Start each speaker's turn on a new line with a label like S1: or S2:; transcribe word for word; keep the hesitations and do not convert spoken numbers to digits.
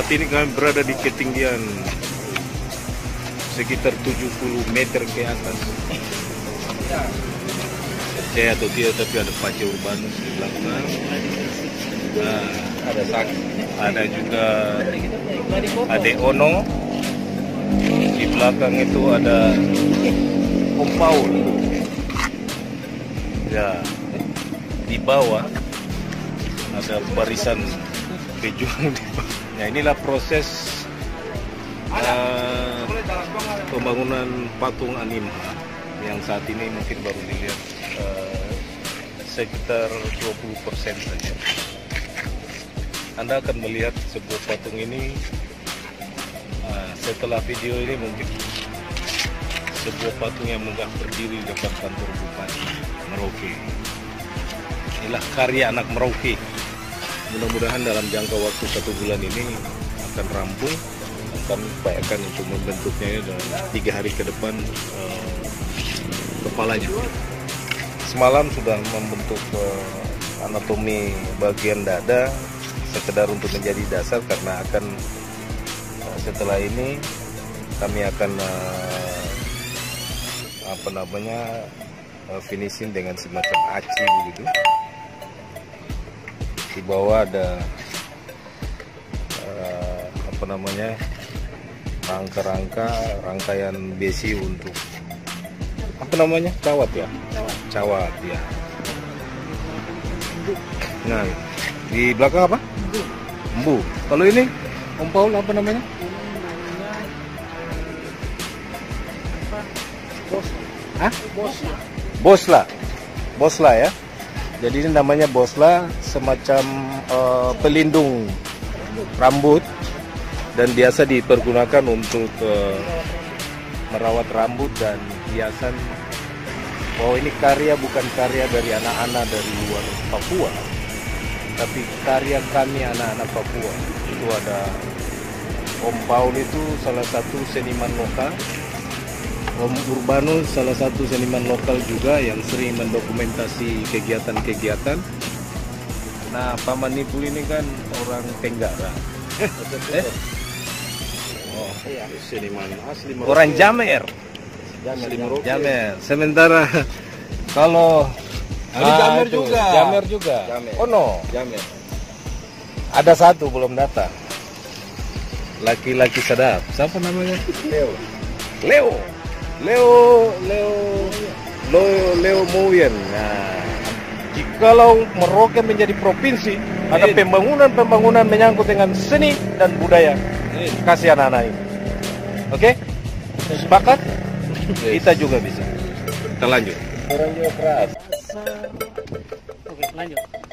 S1: Saat ini kami berada di ketinggian sekitar tujuh puluh meter ke atas. Saya atau tidak, tapi ada Pace Urbanus di belakang. Nah, ada saksi, ada juga Ade Ono. Di belakang itu ada Om Paul. Ya, di bawah ada barisan pejuang di bawah. Nah, inilah proses uh, pembangunan patung Animha yang saat ini mungkin baru dilihat uh, sekitar dua puluh persen saja. Anda akan melihat sebuah patung ini uh, setelah video ini, mungkin sebuah patung yang megah berdiri di depan kantor Bupati Merauke. Inilah karya anak Merauke. Mudah-mudahan dalam jangka waktu satu bulan ini akan rampung. Akan upayakan untuk membentuknya dalam tiga hari ke depan uh, kepalanya. Semalam sudah membentuk uh, anatomi bagian dada sekedar untuk menjadi dasar, karena akan uh, setelah ini kami akan uh, apa namanya uh, finishing dengan semacam aci begitu. Di bawah ada uh, apa namanya rangka-rangka rangkaian besi untuk apa namanya cawat ya, cawat ya. Nah, di belakang apa? Embu. Kalau ini Om Paul apa namanya? Hah? Bosla. Bosla. Bosla ya. Jadi ini namanya bosla, semacam uh, pelindung rambut dan biasa dipergunakan untuk uh, merawat rambut dan hiasan. Oh, ini karya bukan karya dari anak-anak dari luar Papua, tapi karya kami anak-anak Papua. Itu ada Om Paul, itu salah satu seniman lokal. Om Urbanus salah satu seniman lokal juga yang sering mendokumentasi kegiatan-kegiatan. Nah, Paman Ibu ini kan orang Tenggara. eh? Oh, seniman asli Merauke. Orang Jamer. Jamer, Jamer. Jamer. Sementara kalau
S2: Ini Jamer juga.
S1: Jamer juga.
S2: Jamer.
S1: Oh no.
S2: Jamer.
S1: Ada satu belum datang. Laki-laki sedap. Siapa namanya?
S2: Leo.
S1: Leo. Leo, Leo, Leo, Leo Moyen. Nah, jikalau Merauke menjadi provinsi, ada pembangunan-pembangunan menyangkut dengan seni dan budaya, kasih anak-anak ini. Oke? Sepakat? Kita juga bisa. Kita lanjut.
S2: Orang juga keras.
S3: Oke, lanjut.